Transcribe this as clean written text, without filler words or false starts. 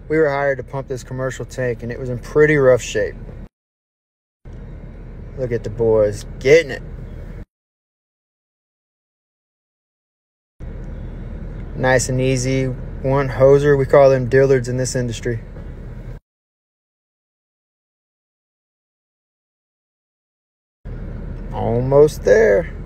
We were hired to pump this commercial tank, and it was in pretty rough shape. Look at the boys getting it. Nice and easy. One hoser. We call them dillards in this industry. Almost there.